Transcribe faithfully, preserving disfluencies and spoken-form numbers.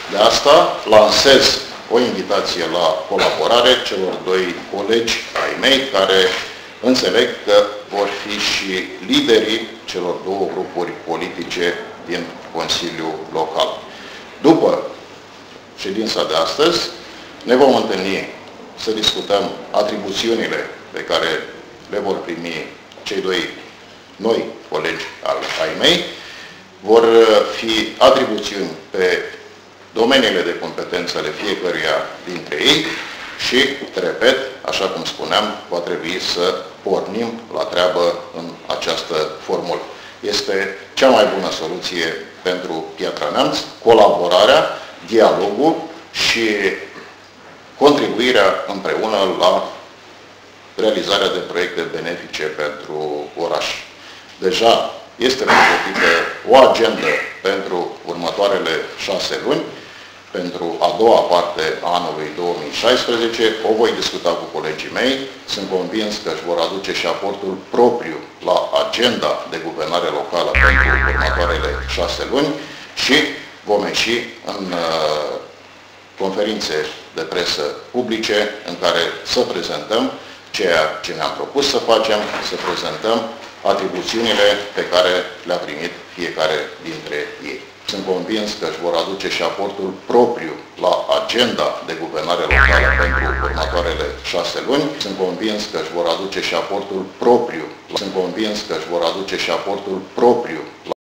de asta lansez o invitație la colaborare celor doi colegi ai mei care înțeleg că vor fi și liderii celor două grupuri politice din Consiliul Local. După ședința de astăzi ne vom întâlni să discutăm atribuțiunile pe care le vor primi cei doi noi colegi ai mei. Vor fi atribuțiuni pe domeniile de competență ale fiecăruia dintre ei și, repet, așa cum spuneam, va trebui să pornim la treabă în această formulă. Este cea mai bună soluție pentru Piatra Neamț, colaborarea, dialogul și contribuirea împreună la realizarea de proiecte benefice pentru oraș. Deja este pregătită o agendă pentru următoarele șase luni, pentru a doua parte a anului două mii șaisprezece. O voi discuta cu colegii mei. Sunt convins că își vor aduce și aportul propriu la agenda de guvernare locală pentru următoarele șase luni și vom ieși în uh, conferințe de presă publice în care să prezentăm ceea ce ne-am propus să facem, să prezentăm atribuțiunile pe care le-a primit fiecare dintre ei. Sunt convins că își vor aduce și aportul propriu la agenda de guvernare locală pentru următoarele șase luni. Sunt convins că își vor aduce și aportul propriu. Sunt convins că își vor aduce și aportul propriu